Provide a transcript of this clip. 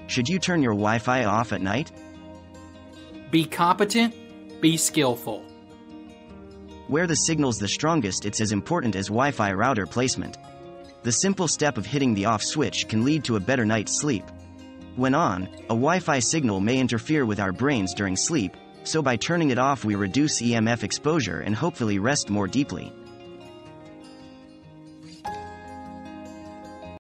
Should you turn your Wi-Fi off at night? Be competent, be skillful. Where the signal's the strongest, it's as important as Wi-Fi router placement. The simple step of hitting the off switch can lead to a better night's sleep. When on, a Wi-Fi signal may interfere with our brains during sleep, so by turning it off we reduce EMF exposure and hopefully rest more deeply.